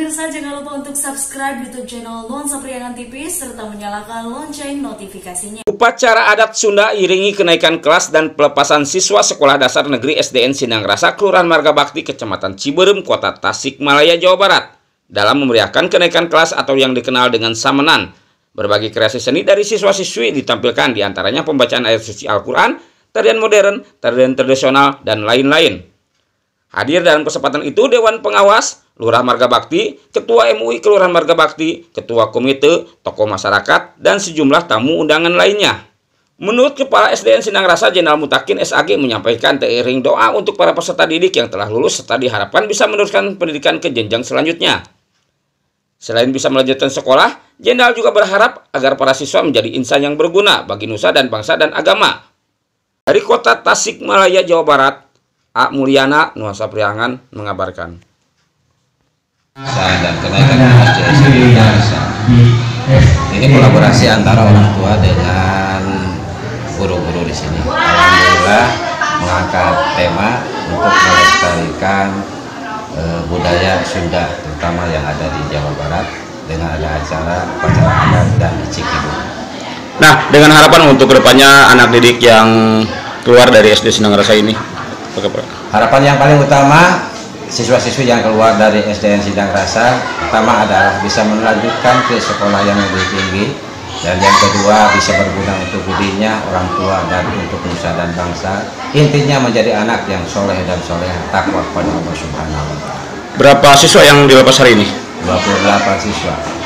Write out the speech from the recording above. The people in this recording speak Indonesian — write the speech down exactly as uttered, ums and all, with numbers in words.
pemirsa, jangan lupa untuk subscribe YouTube channel Nuansa Priangan T V serta menyalakan lonceng notifikasinya. Upacara adat Sunda iringi kenaikan kelas dan pelepasan siswa Sekolah Dasar Negeri S D N Sindangrasa, Kelurahan Marga Bakti, Kecamatan Ciberem, Kota Tasikmalaya, Jawa Barat. Dalam memeriahkan kenaikan kelas atau yang dikenal dengan samenan, berbagai kreasi seni dari siswa-siswi ditampilkan, diantaranya pembacaan ayat suci Al-Quran, tarian modern, tarian tradisional, dan lain-lain. Hadir dalam kesempatan itu Dewan Pengawas, Lurah Marga Bakti, Ketua M U I Kelurahan Marga Bakti, Ketua Komite, tokoh masyarakat, dan sejumlah tamu undangan lainnya. Menurut Kepala S D N Sindangrasa Jenderal Mutakin S A G menyampaikan teriring doa untuk para peserta didik yang telah lulus serta diharapkan bisa meneruskan pendidikan ke jenjang selanjutnya. Selain bisa melanjutkan sekolah, Jenderal juga berharap agar para siswa menjadi insan yang berguna bagi nusa dan bangsa dan agama. Dari Kota Tasikmalaya, Jawa Barat, A. Mulyana, Nuansa Priangan mengabarkan. Dan kenaikan S D N Sindangrasa ini kolaborasi antara orang tua dengan guru-guru di sini. Alhamdulillah mengangkat tema untuk melestarikan e, budaya Sunda, terutama yang ada di Jawa Barat dengan ada acara upacara adat dan Cikibu. Nah, dengan harapan untuk kedepannya anak didik yang keluar dari S D Sindangrasa ini, harapan yang paling utama siswa-siswi yang keluar dari S D N Sindangrasa pertama adalah bisa melanjutkan ke sekolah yang lebih tinggi, dan yang kedua bisa berguna untuk dirinya, orang tua, dan untuk nusa dan bangsa. Intinya menjadi anak yang soleh dan soleh, takwa kepada Allah Subhanahu wa Ta'ala. Berapa siswa yang dilepas hari ini? dua puluh delapan siswa.